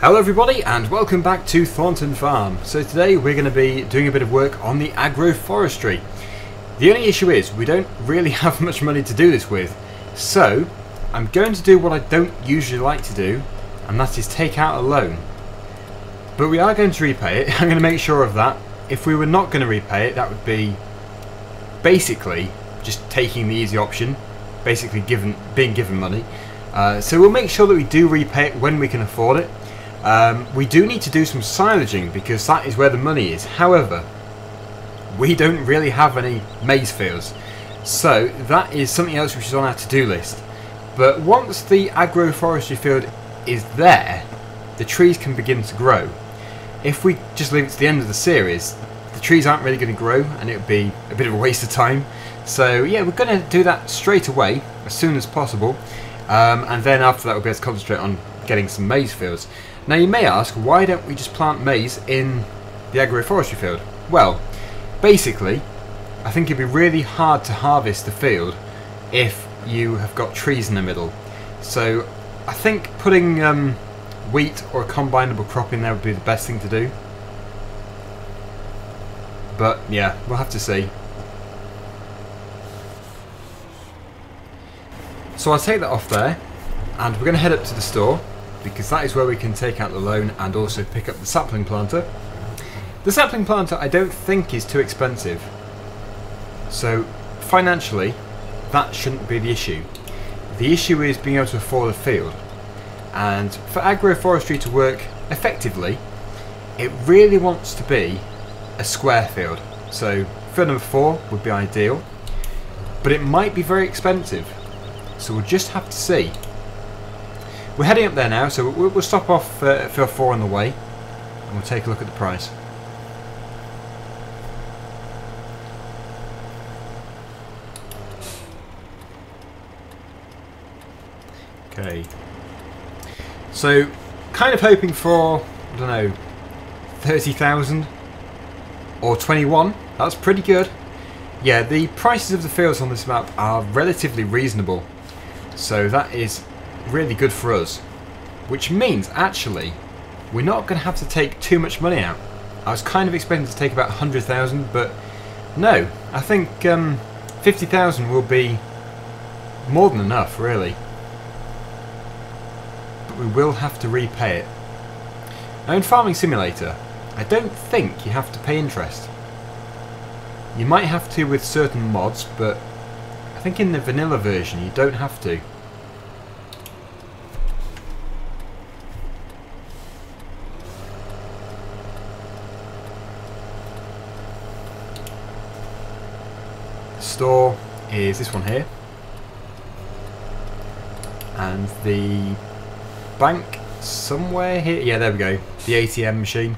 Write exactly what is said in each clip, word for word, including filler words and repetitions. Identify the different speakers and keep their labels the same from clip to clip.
Speaker 1: Hello everybody and welcome back to Thornton Farm. So today we're going to be doing a bit of work on the agroforestry. The only issue is we don't really have much money to do this with. So I'm going to do what I don't usually like to do, and that is take out a loan. But we are going to repay it. I'm going to make sure of that. If we were not going to repay it, that would be basically just taking the easy option, basically given being given money. Uh, so we'll make sure that we do repay it when we can afford it. Um, we do need to do some silaging because that is where the money is. However, we don't really have any maize fields, so that is something else which is on our to-do list. But once the agroforestry field is there, the trees can begin to grow. If we just leave it to the end of the series, the trees aren't really going to grow and it would be a bit of a waste of time. So yeah, we're going to do that straight away as soon as possible, um, and then after that we'll be able to concentrate on getting some maize fields. Now you may ask, why don't we just plant maize in the agroforestry field? Well, basically, I think it'd be really hard to harvest the field if you have got trees in the middle. So I think putting um, wheat or a combinable crop in there would be the best thing to do. But yeah, we'll have to see. So I'll take that off there, and we're going to head up to the store, because that is where we can take out the loan and also pick up the sapling planter. The sapling planter I don't think is too expensive, so financially that shouldn't be the issue. The issue is being able to afford a field, and for agroforestry to work effectively it really wants to be a square field. So field number four would be ideal, but it might be very expensive, so we'll just have to see. We're heading up there now, so we'll, we'll stop off uh, at field four on the way and we'll take a look at the price. Okay, so kind of hoping for, I don't know, thirty thousand or twenty-one. That's pretty good. Yeah, the prices of the fields on this map are relatively reasonable, so that is really good for us, which means actually we're not going to have to take too much money out. I was kind of expecting to take about one hundred thousand, but no, I think um, fifty thousand will be more than enough really. But we will have to repay it. Now in Farming Simulator I don't think you have to pay interest. You might have to with certain mods, but I think in the vanilla version you don't have to. Store is this one here, and the bank somewhere here. Yeah, there we go, the A T M machine.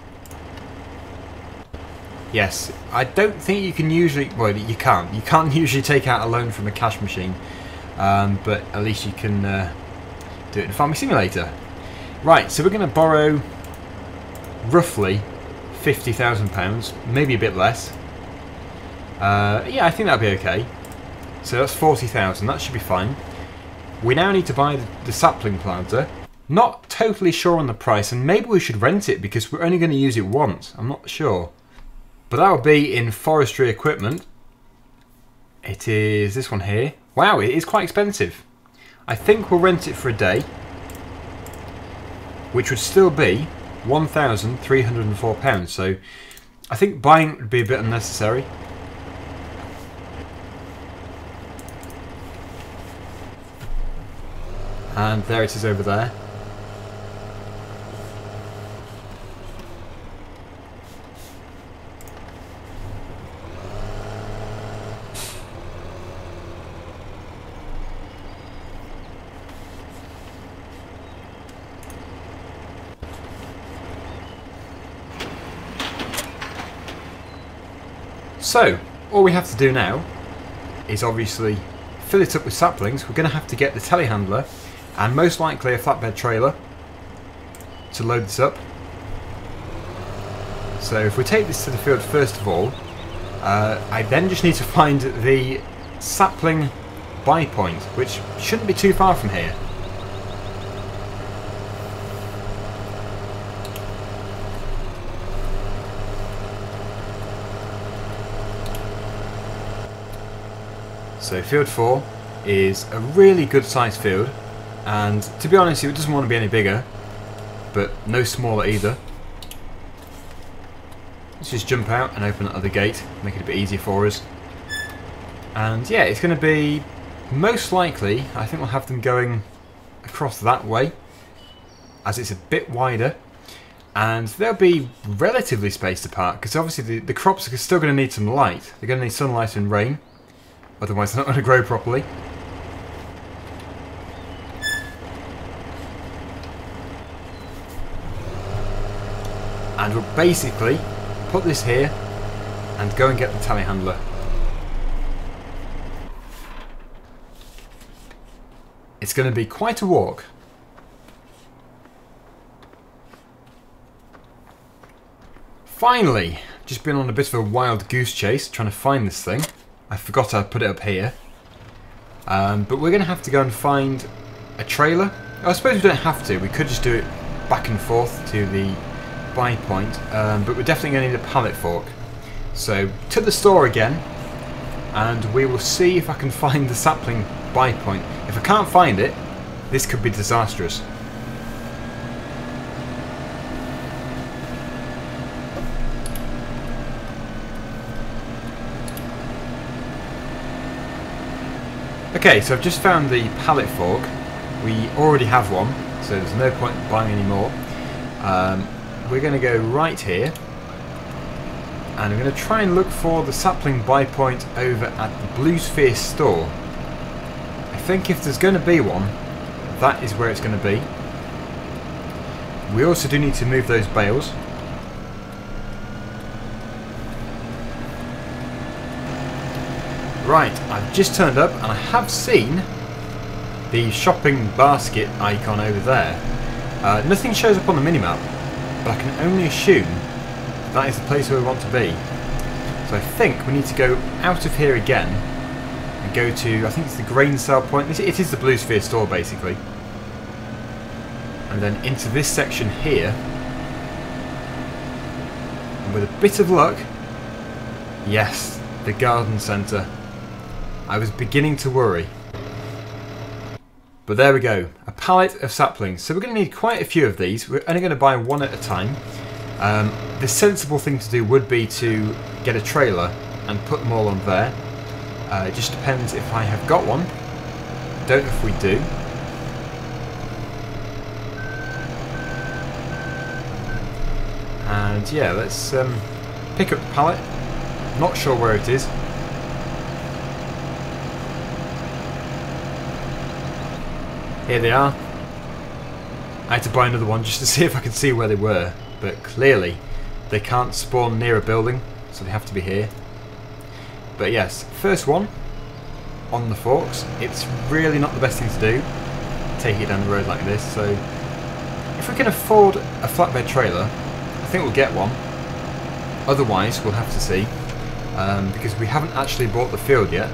Speaker 1: Yes, I don't think you can usually, well you can't, you can't usually take out a loan from a cash machine, um, but at least you can uh, do it in Farming Simulator. Right, so we're going to borrow roughly fifty thousand pounds, maybe a bit less. Uh, yeah, I think that'll be okay. So that's forty thousand, that should be fine. We now need to buy the, the sapling planter. Not totally sure on the price, and maybe we should rent it because we're only going to use it once. I'm not sure. But that will be in forestry equipment. It is this one here. Wow, it is quite expensive. I think we'll rent it for a day, which would still be one thousand three hundred and four pounds. So I think buying would be a bit unnecessary. And there it is over there. So, all we have to do now is obviously fill it up with saplings. We're going to have to get the telehandler and most likely a flatbed trailer to load this up. So if we take this to the field first of all, uh, I then just need to find the sapling buy point, which shouldn't be too far from here. So field four is a really good sized field, and to be honest it doesn't want to be any bigger, but no smaller either. Let's just jump out and open the other gate, make it a bit easier for us. And yeah, it's going to be most likely, I think we'll have them going across that way, as it's a bit wider, and they'll be relatively spaced apart, because obviously the, the crops are still going to need some light. They're going to need sunlight and rain, otherwise they're not going to grow properly. And we'll basically put this here and go and get the telehandler. It's going to be quite a walk. Finally! Just been on a bit of a wild goose chase trying to find this thing. I forgot I put it up here. Um, but we're going to have to go and find a trailer. I suppose we don't have to. We could just do it back and forth to the buy point. Um, but we're definitely going to need a pallet fork. So, to the store again. And we will see if I can find the sapling buy point. If I can't find it, this could be disastrous. Okay, so I've just found the pallet fork. We already have one, so there's no point in buying any more. Um, we're going to go right here, and I'm going to try and look for the sapling buy point over at the Blue Sphere store. I think if there's going to be one, that is where it's going to be. We also do need to move those bales. Right, I've just turned up and I have seen the shopping basket icon over there. Uh, nothing shows up on the minimap, but I can only assume that is the place where we want to be. So I think we need to go out of here again and go to, I think it's the grain sale point. It is the Blue Sphere store basically. And then into this section here. And with a bit of luck, yes, the garden centre. I was beginning to worry. But there we go, a pallet of saplings. So we're going to need quite a few of these. We're only going to buy one at a time. Um, the sensible thing to do would be to get a trailer and put them all on there. Uh, it just depends if I have got one. Don't know if we do. And yeah, let's um, pick up the pallet. Not sure where it is. Here they are. I had to buy another one just to see if I could see where they were, but clearly they can't spawn near a building, so they have to be here. But yes, first one on the forks. It's really not the best thing to do, take it down the road like this, so if we can afford a flatbed trailer, I think we'll get one. Otherwise, we'll have to see, um, because we haven't actually bought the field yet.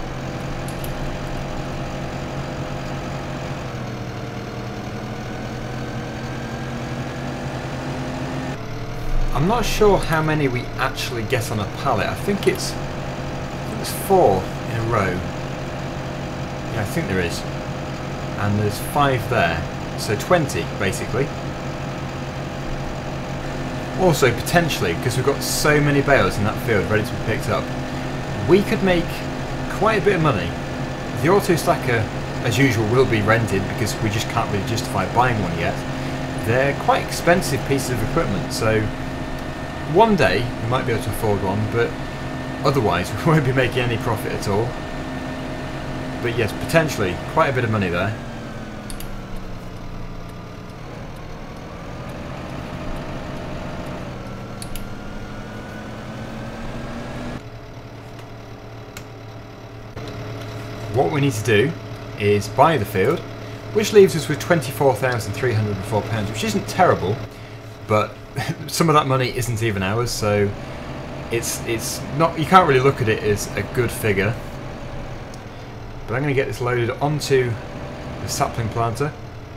Speaker 1: I'm not sure how many we actually get on a pallet. I think it's, I think it's four in a row. Yeah, I think there is. And there's five there. So twenty, basically. Also, potentially, because we've got so many bales in that field ready to be picked up, we could make quite a bit of money. The auto stacker, as usual, will be rented because we just can't really justify buying one yet. They're quite expensive pieces of equipment, so one day we might be able to afford one, but otherwise we won't be making any profit at all. But yes, potentially quite a bit of money there. What we need to do is buy the field, which leaves us with twenty-four thousand three hundred and four pounds, which isn't terrible, but some of that money isn't even ours, so it's it's not, you can't really look at it as a good figure. But I'm going to get this loaded onto the sapling planter.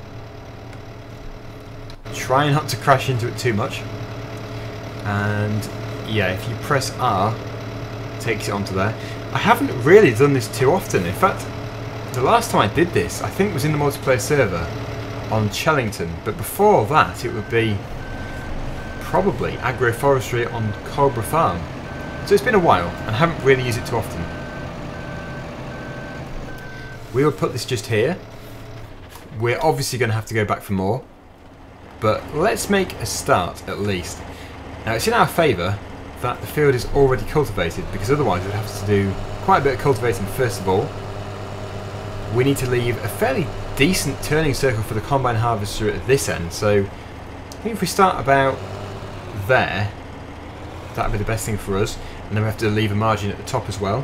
Speaker 1: Try not to crash into it too much. And yeah, if you press R, it takes it onto there. I haven't really done this too often. In fact, the last time I did this, I think was in the multiplayer server on Chellington, but before that it would be probably agroforestry on Cobra Farm. So it's been a while and I haven't really used it too often. We will put this just here. We're obviously going to have to go back for more, but let's make a start at least. Now it's in our favour that the field is already cultivated, because otherwise we'd have to do quite a bit of cultivating first of all. We need to leave a fairly decent turning circle for the combine harvester at this end, so I think if we start about there, that would be the best thing for us, and then we have to leave a margin at the top as well.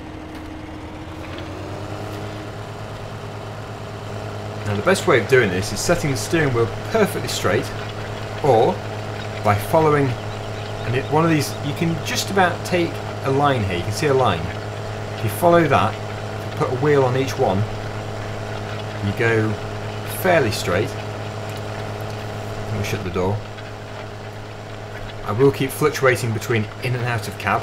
Speaker 1: Now the best way of doing this is setting the steering wheel perfectly straight, or by following, and it, one of these, you can just about take a line here, you can see a line. If you follow that, you put a wheel on each one, you go fairly straight. Let me shut the door. I will keep fluctuating between in and out of cab.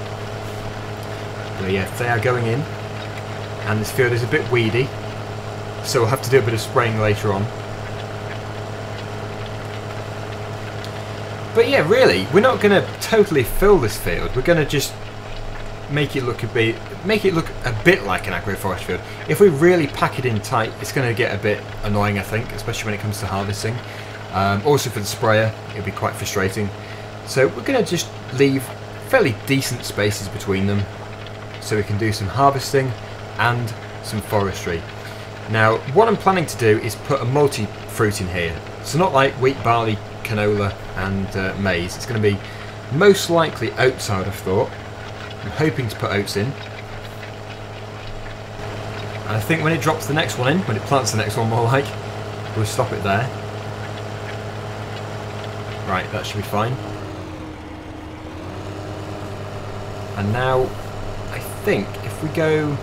Speaker 1: But yeah, they are going in, and this field is a bit weedy, so we'll have to do a bit of spraying later on. But yeah, really, we're not going to totally fill this field. We're going to just make it look a bit, make it look a bit like an agroforestry field. If we really pack it in tight, it's going to get a bit annoying, I think, especially when it comes to harvesting. Um, also for the sprayer, it'll be quite frustrating. So we're going to just leave fairly decent spaces between them, so we can do some harvesting and some forestry. Now, what I'm planning to do is put a multi-fruit in here. So not like wheat, barley, canola and uh, maize. It's going to be most likely oats, I would have thought. I'm hoping to put oats in. And I think when it drops the next one in, when it plants the next one more like, we'll stop it there. Right, that should be fine. And now, I think if we go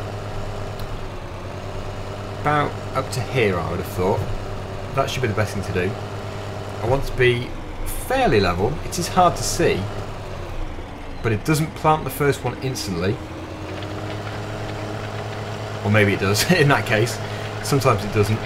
Speaker 1: about up to here, I would have thought, that should be the best thing to do. I want to be fairly level. It is hard to see, but it doesn't plant the first one instantly. Or maybe it does, in that case. Sometimes it doesn't.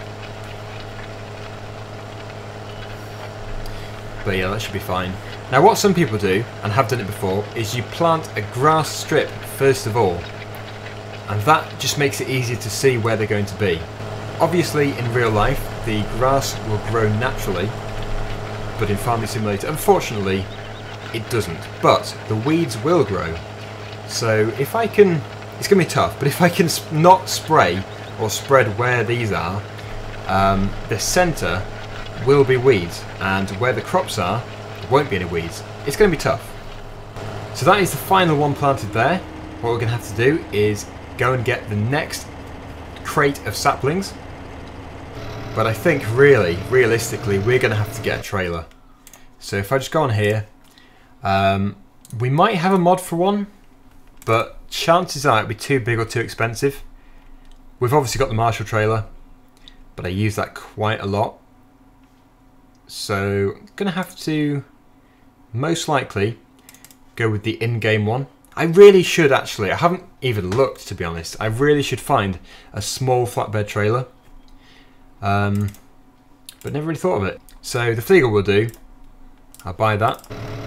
Speaker 1: But yeah, that should be fine. Now what some people do, and have done it before, is you plant a grass strip first of all. And that just makes it easier to see where they're going to be. Obviously, in real life, the grass will grow naturally, but in Farming Simulator, unfortunately, it doesn't. But the weeds will grow. So if I can, it's going to be tough, but if I can not spray or spread where these are, um, the centre will be weeds, and where the crops are, there won't be any weeds. It's going to be tough. So that is the final one planted there. What we're going to have to do is go and get the next crate of saplings. But I think really, realistically, we're going to have to get a trailer. So if I just go on here, um, we might have a mod for one, but chances are it'll be too big or too expensive. We've obviously got the Marshall trailer, but I use that quite a lot. So I'm going to have to most likely go with the in-game one. I really should actually, I haven't even looked to be honest, I really should find a small flatbed trailer. Um, but never really thought of it. So the Fliegl will do. I'll buy that.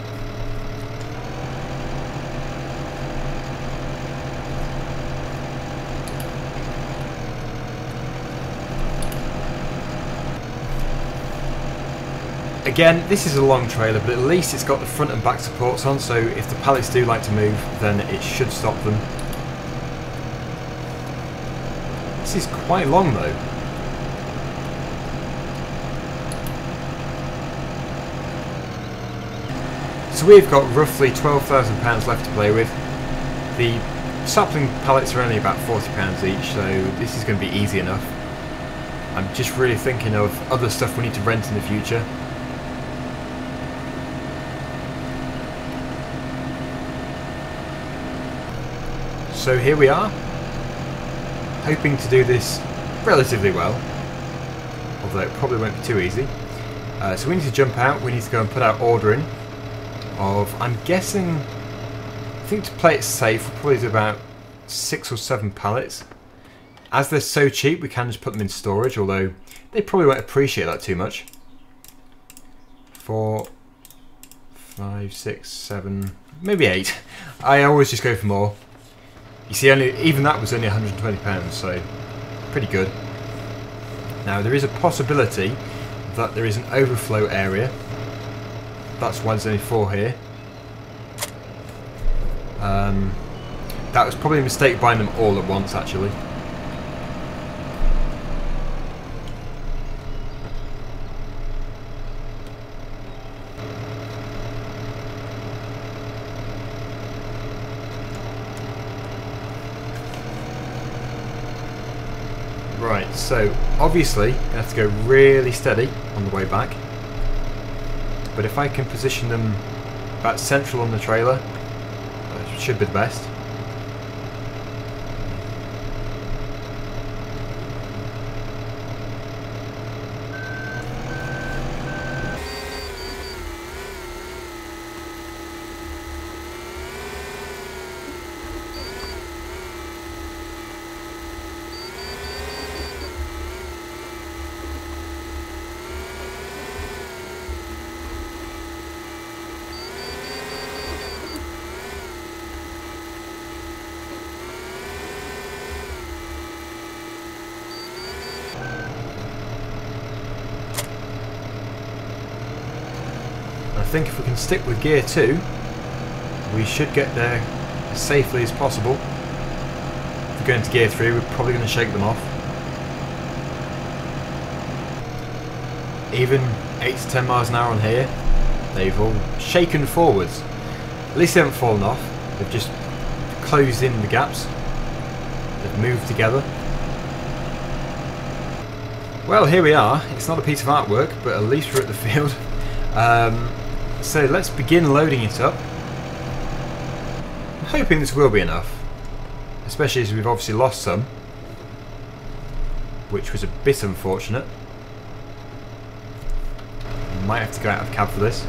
Speaker 1: Again, this is a long trailer, but at least it's got the front and back supports on, so if the pallets do like to move, then it should stop them. This is quite long though. So we've got roughly twelve thousand pounds left to play with. The sapling pallets are only about forty pounds each, so this is going to be easy enough. I'm just really thinking of other stuff we need to rent in the future. So here we are, hoping to do this relatively well, although it probably won't be too easy. Uh, so we need to jump out, we need to go and put our order in of, I'm guessing, I think to play it safe we'll probably do about six or seven pallets. As they're so cheap, we can just put them in storage, although they probably won't appreciate that too much. Four, five, six, seven, maybe eight. I always just go for more. You see, only even that was only one hundred and twenty pounds, so pretty good. Now there is a possibility that there is an overflow area. That's why there's only four here. Um, that was probably a mistake buying them all at once, actually. Right, so obviously you have to go really steady on the way back, but if I can position them about central on the trailer, that should be the best. I think if we can stick with gear two, we should get there as safely as possible. If we go into gear three, we're probably going to shake them off. Even eight to ten miles an hour on here, they've all shaken forwards. At least they haven't fallen off, they've just closed in the gaps. They've moved together. Well, here we are. It's not a piece of artwork, but at least we're at the field. Um, So let's begin loading it up. I'm hoping this will be enough, especially as we've obviously lost some, which was a bit unfortunate. Might have to go out of cab for this.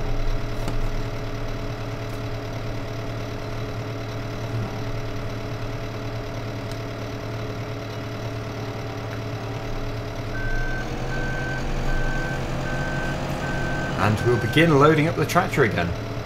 Speaker 1: And we'll begin loading up the tractor again.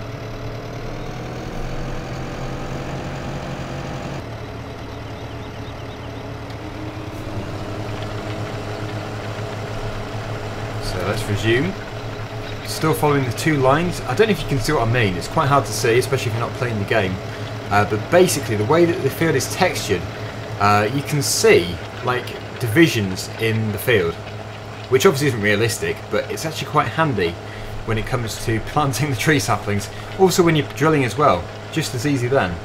Speaker 1: So let's resume. Still following the two lines. I don't know if you can see what I mean. It's quite hard to see, especially if you're not playing the game. Uh, but basically, the way that the field is textured, uh, you can see like divisions in the field, which obviously isn't realistic, but it's actually quite handy when it comes to planting the tree saplings. Also when you're drilling as well, just as easy then.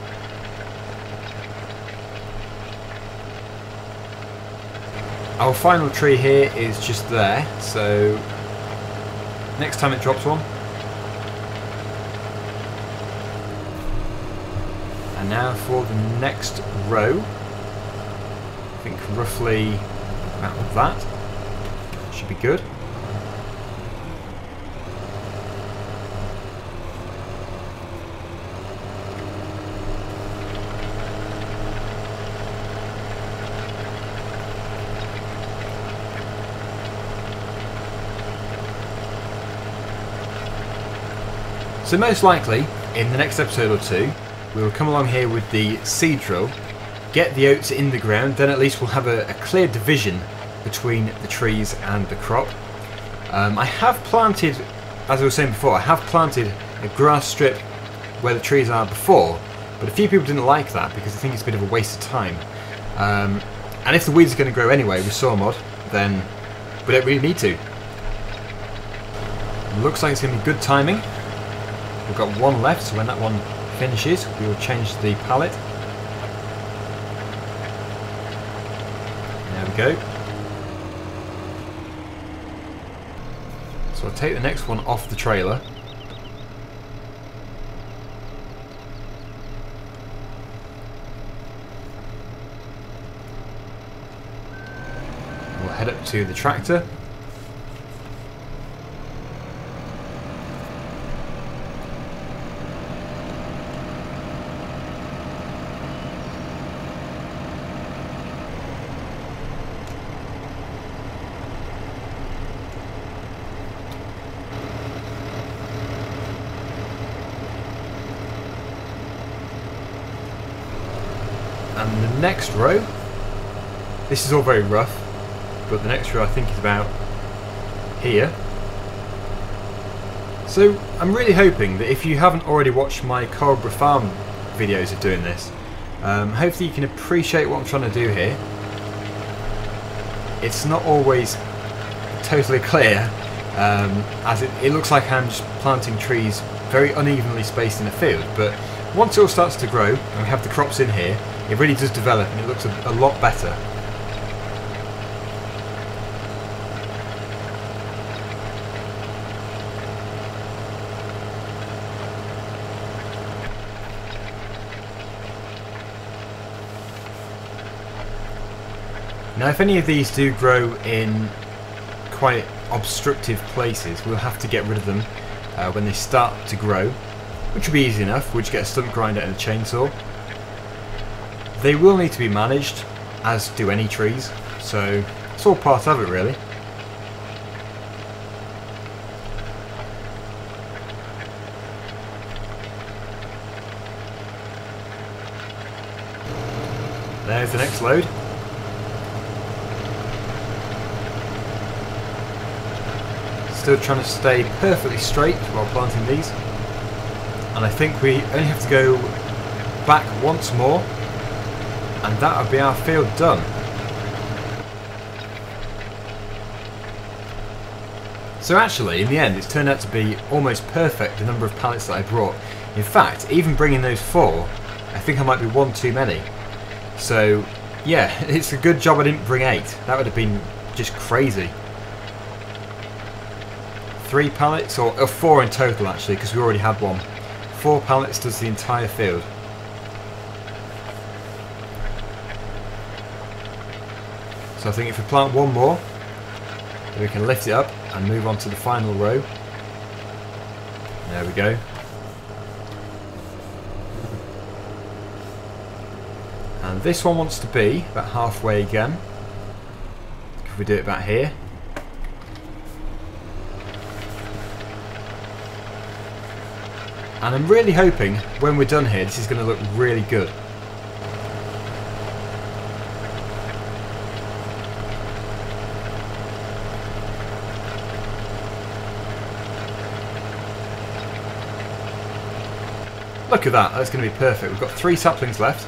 Speaker 1: Our final tree here is just there, so next time it drops one. And now for the next row. I think roughly about that. Should be good. So most likely, in the next episode or two, we will come along here with the seed drill, get the oats in the ground, then at least we'll have a, a clear division between the trees and the crop. Um, I have planted, as I was saying before, I have planted a grass strip where the trees are before, but a few people didn't like that because they think it's a bit of a waste of time. Um, and if the weeds are going to grow anyway with soil mod, then we don't really need to. Looks like it's going to be good timing. We've got one left, so when that one finishes, we will change the pallet. There we go. So I'll take the next one off the trailer. We'll head up to the tractor. And the next row, this is all very rough, but the next row I think is about here. So I'm really hoping that if you haven't already watched my Cobra Farm videos of doing this, um, hopefully you can appreciate what I'm trying to do here. It's not always totally clear, um, as it, it looks like I'm just planting trees very unevenly spaced in a field, but once it all starts to grow and we have the crops in here, it really does develop and it looks a, a lot better. Now if any of these do grow in quite obstructive places, we'll have to get rid of them uh, when they start to grow, which will be easy enough. We'll just get a stump grinder and a chainsaw. They will need to be managed, as do any trees, so it's all part of it really. There's the next load. Still trying to stay perfectly straight while planting these, and I think we only have to go back once more and that would be our field done. So actually in the end it's turned out to be almost perfect, the number of pallets that I brought. In fact, even bringing those four, I think I might be one too many. So yeah, it's a good job I didn't bring eight. That would have been just crazy. Three pallets, or, or four in total actually, because we already had one. Four pallets does the entire field. So I think if we plant one more, then we can lift it up and move on to the final row. There we go. And this one wants to be about halfway again. If we do it about here. And I'm really hoping when we're done here, this is going to look really good. Look at that, that's going to be perfect. We've got three saplings left.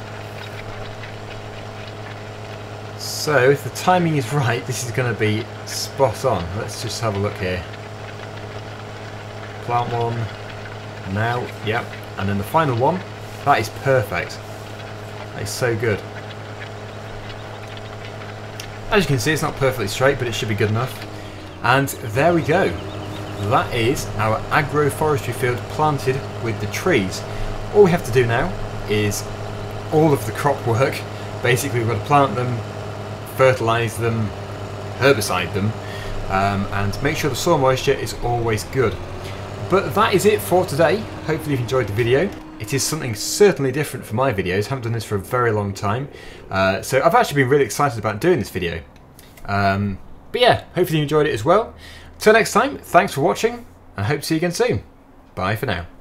Speaker 1: So if the timing is right, this is going to be spot on. Let's just have a look here. Plant one. Now, yep, and then the final one. That is perfect. That is so good. As you can see, it's not perfectly straight, but it should be good enough. And there we go. That is our agroforestry field planted with the trees. All we have to do now is all of the crop work. Basically, we've got to plant them, fertilise them, herbicide them, um, and make sure the soil moisture is always good. But that is it for today. Hopefully you've enjoyed the video. It is something certainly different for my videos. I haven't done this for a very long time. Uh, so I've actually been really excited about doing this video. Um, but yeah, hopefully you enjoyed it as well. Till next time, thanks for watching, and I hope to see you again soon. Bye for now.